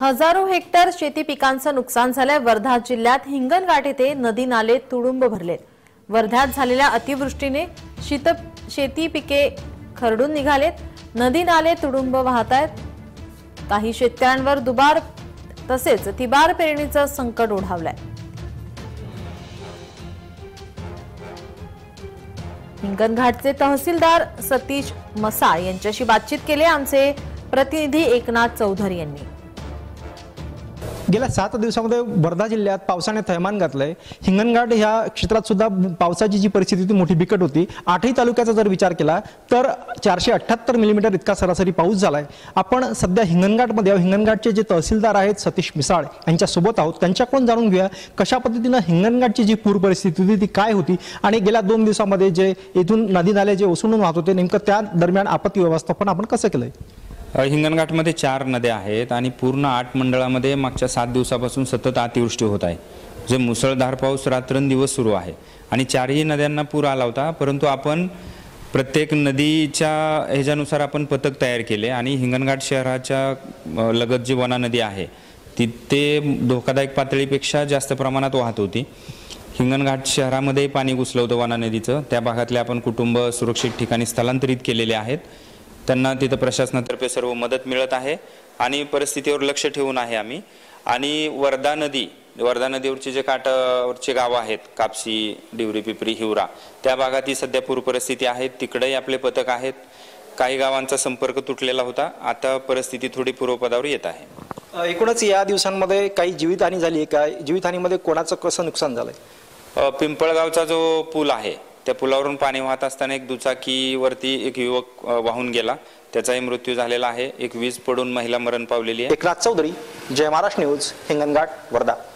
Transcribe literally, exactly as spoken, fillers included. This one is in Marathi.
हजारो हेक्टर शेती पिकांचं नुकसान झालंय। वर्धा जिल्ह्यात हिंगणघाट येथे नदी नाले तुडुंब भरलेत। वर्ध्यात झालेल्या अतिवृष्टीने शीत शेती पिके खरडून निघालेत। नदी नाले तुडुंब वाहतायत। काही शेतकऱ्यांवर दुबार तसेच तिबार पेरणीचं संकट ओढावलंय। हिंगणघाटचे तहसीलदार सतीश मसाळ यांच्याशी बातचीत केली आमचे प्रतिनिधी एकनाथ चौधरी यांनी। गेल्या सात दिवसांमध्ये वर्धा जिल्ह्यात पावसाने थैमान घातलंय। हिंगणघाट ह्या क्षेत्रात सुद्धा पावसाची जी परिस्थिती होती मोठी बिकट होती। आठही तालुक्याचा जर विचार केला तर चारशे अठ्ठ्याहत्तर मिलीमीटर इतका सरासरी पाऊस झालाय। आपण सध्या हिंगणघाटमध्ये हिंगणघाटचे जे तहसीलदार आहेत सतीश मिसाळ यांच्या सोबत आहोत। त्यांच्याकडून जाणून घेऊया कशा पद्धतीने हिंगणघाटची जी पूर परिस्थिती होती ती काय होती आणि गेल्या दोन दिवसांमध्ये जे इथून नदी नाले जे ओसंडून वाहत होते नेमकं त्या दरम्यान आपत्ती व्यवस्थापन आपण कसं केलंय। हिंगणघाटमध्ये चार नद्या आहेत आणि पूर्ण आठ मंडळामध्ये मागच्या सात दिवसापासून सतत अतिवृष्टी होत आहे। जे मुसळधार पाऊस रात्रंदिवस सुरू आहे आणि चारही नद्यांना पूर आला होता। परंतु आपण प्रत्येक नदीच्या ह्याच्यानुसार आपण पथक तयार केले आणि हिंगणघाट शहराच्या लगत जी वना नदी आहे तिथे धोकादायक पातळीपेक्षा जास्त प्रमाणात वाहत होती। हिंगणघाट शहरामध्ये पाणी घुसलं होतं वना नदीचं। त्या भागातले आपण कुटुंब सुरक्षित ठिकाणी स्थलांतरित केलेले आहेत। त्यांना तिथं प्रशासनातर्फे सर्व मदत मिळत आहे आणि परिस्थितीवर लक्ष ठेवून आहे आम्ही। आणि वर्धा नदी वर्धा नदीवरचे जे काठावरचे गाव आहेत कापसी, डिवरी, पिपरी, हिवरा त्या भागात ही सध्या पूर परिस्थिती आहे। तिकडेही आपले पथक आहेत। काही गावांचा संपर्क तुटलेला होता, आता परिस्थिती थोडी पूर्वपदावर येत आहे। एकूणच या दिवसांमध्ये काही जीवितहानी झाली आहे का? जीवितहानीमध्ये कोणाचं कसं नुकसान झालंय? पिंपळगावचा जो पूल आहे त्या पुलावरून पाणी वाहत असताना एक दुचाकीवरती एक युवक वाहून गेला, त्याचाही मृत्यू झालेला आहे। एक वीज पडून महिला मरण पावलेली आहे। एकनाथ चौधरी, जय महाराष्ट्र न्यूज, हिंगणघाट, वर्धा।